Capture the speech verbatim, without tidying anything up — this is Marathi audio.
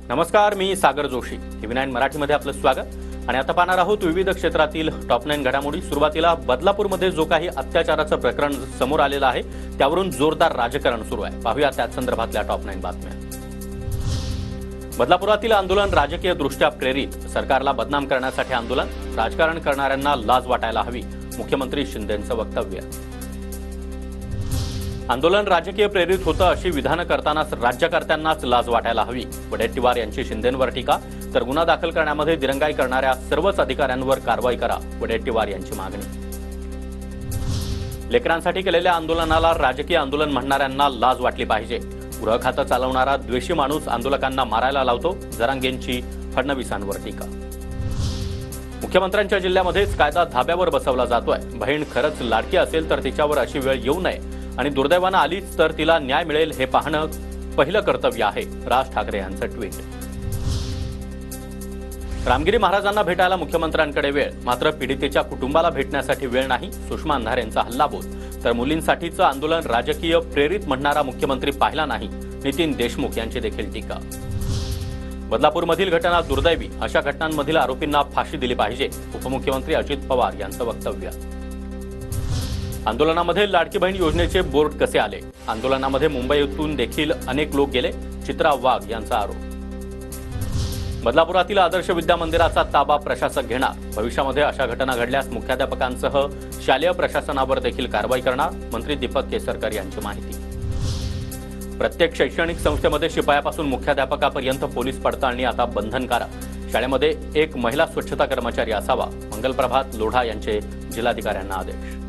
नमस्कार, मी सागर जोशी. टीव्ही नाईन मराठीमध्ये आपलं स्वागत. आणि आता पाहणार आहोत विविध क्षेत्रातील टॉप नाईन घडामोडी. सुरुवातीला बदलापूरमध्ये जो काही अत्याचाराचं प्रकरण समोर आलेलं आहे त्यावरून जोरदार राजकारण सुरू आहे. पाहूया त्या संदर्भातल्या टॉप नाईन बातम्या. बदलापुरातील आंदोलन राजकीय दृष्ट्या प्रेरित. सरकारला बदनाम करण्यासाठी आंदोलन. राजकारण करणाऱ्यांना लाज वाटायला हवी. मुख्यमंत्री शिंदेंचं वक्तव्य. आंदोलन राजकीय प्रेरित होतं अशी विधानं करतानाच राज्यकर्त्यांनाच लाज वाटायला हवी. वडेट्टीवार यांची शिंदेंवर टीका. तर गुन्हा दाखल करण्यामध्ये दिरंगाई करणाऱ्या सर्वच अधिकाऱ्यांवर कारवाई करा, वडेट्टीवार यांची मागणी. लेकरांसाठी केलेल्या आंदोलनाला राजकीय आंदोलन म्हणणाऱ्यांना लाज वाटली पाहिजे. गृह खातं चालवणारा द्वेषी माणूस आंदोलकांना मारायला लावतो, जरांगेंची फडणवीसांवर टीका. मुख्यमंत्र्यांच्या जिल्ह्यामध्येच कायदा धाब्यावर बसवला जातोय. बहीण खरंच लाडकी असेल तर तिच्यावर अशी वेळ येऊ नये आणि दुर्दैवानं आलीच तर तिला न्याय मिळेल हे पाहणं पहिलं कर्तव्य आहे, राज ठाकरे यांचं ट्विट. रामगिरी महाराजांना भेटायला मुख्यमंत्र्यांकडे वेळ, मात्र पीडितेच्या कुटुंबाला भेटण्यासाठी वेळ नाही. सुषमा अंधारे यांचा हल्लाबोल. तर मुलींसाठीचं आंदोलन राजकीय प्रेरित म्हणणारा मुख्यमंत्री पाहिला नाही, नितीन देशमुख यांची देखील टीका. बदलापूरमधील घटना दुर्दैवी. अशा घटनांमधील आरोपींना फाशी दिली पाहिजे, उपमुख्यमंत्री अजित पवार यांचं वक्तव्य. आंदोलनामध्ये लाडकी बहीण योजनेचे बोर्ड कसे आले? आंदोलनामध्ये मुंबईतून देखील अनेक लोक गेले, चित्रा वाघ यांचा आरोप. बदलापुरातील आदर्श विद्या मंदिराचा ताबा प्रशासक घेणार. भविष्यामध्ये अशा घटना घडल्यास मुख्याध्यापकांसह शालेय प्रशासनावर देखील कारवाई करणार, मंत्री दीपक केसरकर यांची माहिती. प्रत्येक शैक्षणिक संस्थेमध्ये शिपायापासून मुख्याध्यापकापर्यंत पोलीस पडताळणी आता बंधनकारक. शाळेमध्ये एक महिला स्वच्छता कर्मचारी असावा, मंगलप्रभात लोढा यांचे जिल्हाधिकाऱ्यांना आदेश.